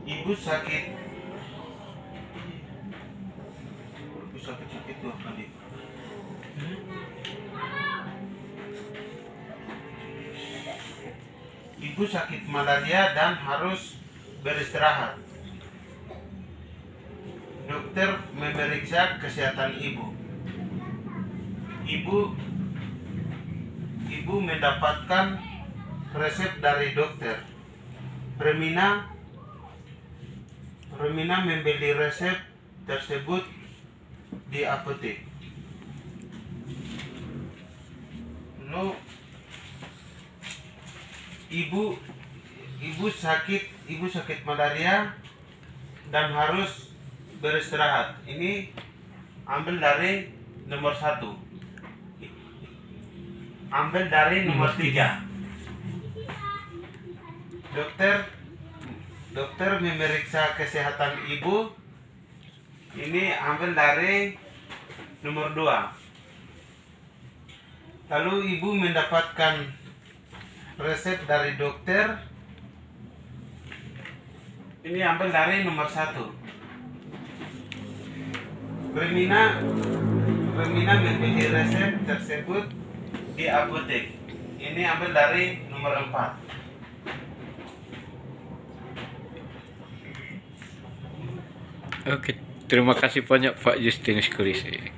Ibu sakit tuh tadi. Ibu sakit malaria dan harus beristirahat. Dokter memeriksa kesehatan ibu. Ibu mendapatkan resep dari dokter. Remina membeli resep tersebut di apotek. Lalu ibu sakit malaria dan harus beristirahat. Ini ambil dari nomor 1. Ambil dari nomor 3. Dokter memeriksa kesehatan ibu. Ini ambil dari nomor 2. Lalu ibu mendapatkan resep dari dokter. Ini ambil dari nomor 1. Remina membeli resep tersebut di apotek. Ini ambil dari nomor 4. Oke, terima kasih banyak Pak Justinus Kulisi.